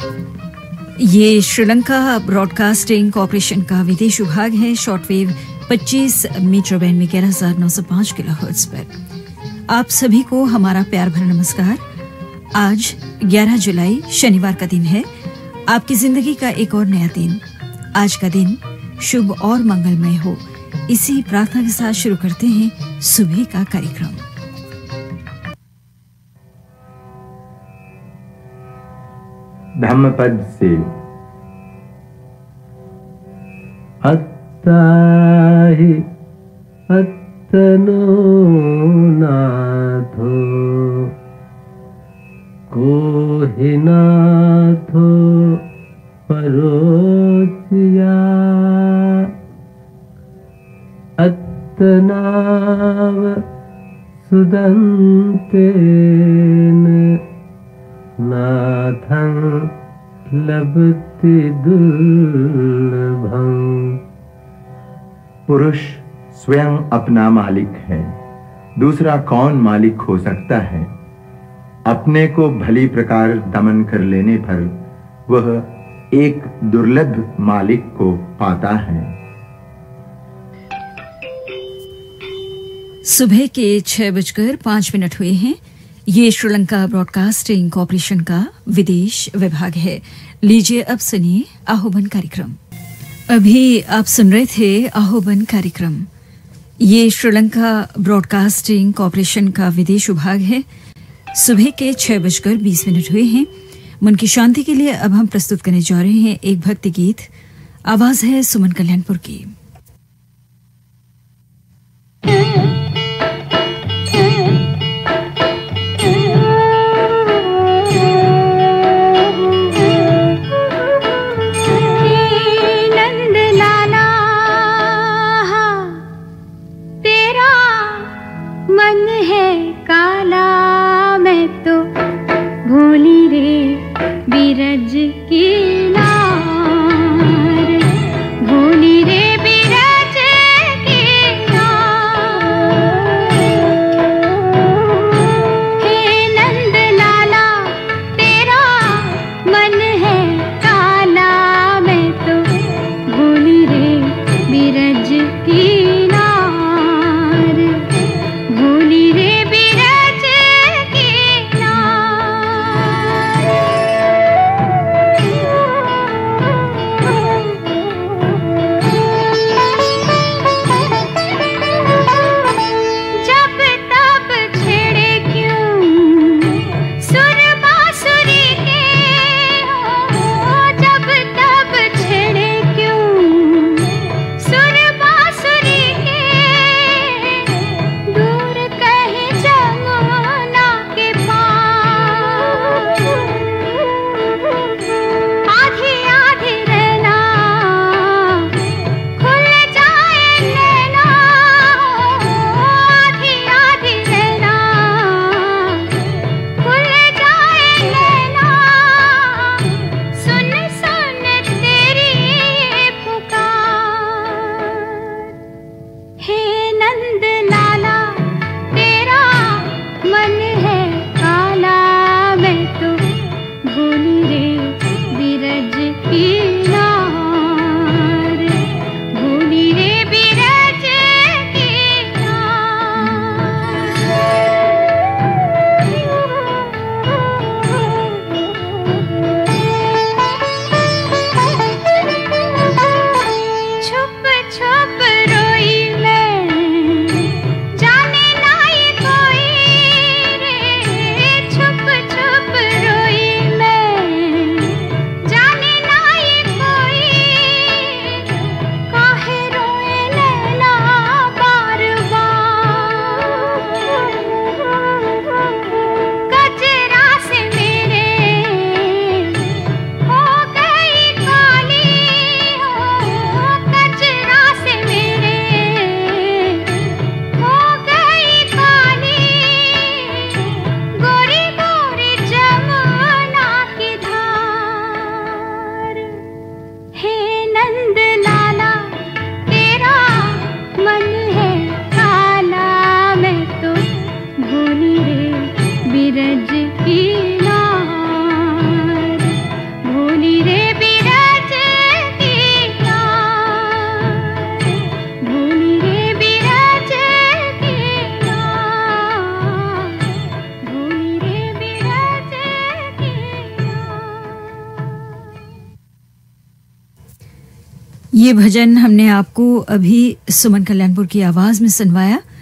ये Sri Lanka broadcasting corporation का विदेश विभाग है। शॉर्टवेव 25 मीटर बैंड में 11,905 किलोहर्ट्ज पर। आप सभी को हमारा प्यार भरा नमस्कार। आज 11 जुलाई शनिवार का दिन है, आपकी जिंदगी का एक और नया दिन। आज का दिन शुभ और मंगलमय हो, इसी प्रार्थना के साथ शुरू करते हैं सुबह का कार्यक्रम। धम्मपद से अत्ताहि अत्तनो नाथो कोहिनाथो परोचिया अत्तनाव सुदन्तेन नाथं लभते दुर्लभं। पुरुष स्वयं अपना मालिक है, दूसरा कौन मालिक हो सकता है। अपने को भली प्रकार दमन कर लेने पर वह एक दुर्लभ मालिक को पाता है। सुबह के 6:05 हुए हैं। ये श्रीलंका ब्रॉडकास्टिंग कॉर्पोरेशन का विदेश विभाग है। लीजिए अब सुनिए आह्वान कार्यक्रम। अभी आप सुन रहे थे आह्वान कार्यक्रम। ये श्रीलंका ब्रॉडकास्टिंग कॉर्पोरेशन का विदेश विभाग है। सुबह के 6:20 हुए हैं। मन की शांति के लिए अब हम प्रस्तुत करने जा रहे हैं एक भक्ति गीत। आवाज है सुमन कल्याणपुर की। बिरज की नार, भोली रे बिरज की नार। हे नंद लाला तेरा मन है काला, मैं तो भोली रे बिरज की नार, भोली रे बिरज की नार। ये भजन हमने आपको अभी सुमन कल्याणपुर की आवाज में सुनवाया।